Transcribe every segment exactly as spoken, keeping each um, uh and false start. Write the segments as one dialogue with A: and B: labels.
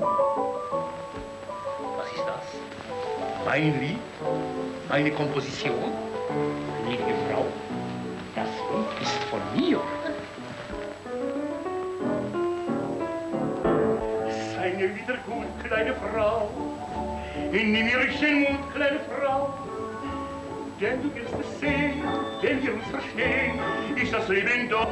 A: Was ist das? Mein Lied? Meine Komposition? Gnädige Frau, das Lied ist von mir. Sei mir wieder gut, kleine Frau. Nimm mir den Mut, kleine Frau. Denn du wirst es sehen, wenn wir uns verstehen, ist das Leben doch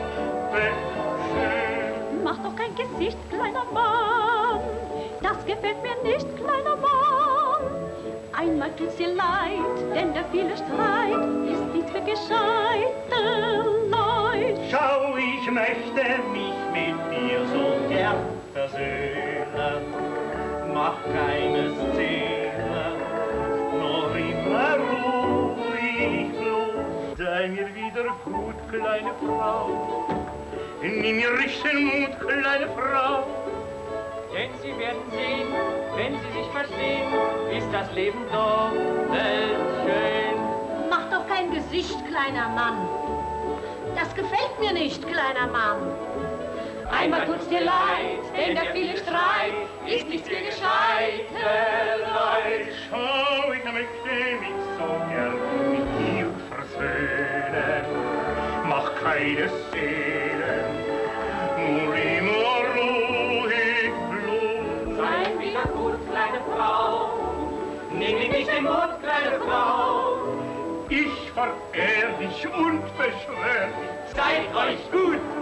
A: schön.
B: Mach doch kein Gesicht, kleiner Mann. Das gefällt mir nicht, kleiner Mann. Einmal tut's dir leid, denn der viele Streit ist nichts für gescheite Leute.
A: Schau, ich möchte mich mit dir so gern versöhnen. Mach keine Szene, nur immer ruhig los. Sei mir wieder gut, kleine Frau. Nimm mir richtigen Mut, kleine Frau.
C: Denn Sie werden sehen, wenn Sie sich verstehen, ist das Leben doch schön.
B: Mach doch kein Gesicht, kleiner Mann. Das gefällt mir nicht, kleiner Mann.
C: Einmal tut's dir leid, denn der viele Streit ist nichts für gescheite Leute.
A: Schau, ich möchte mich so gern mit dir versöhnen. Mach keine Szenen, nur immer ruhig bloß.
C: Sei wieder gut, kleine Frau. Nimm dir nicht den Mut, kleine Frau.
A: Ich verehr dich und beschwör dich.
C: Seid euch gut.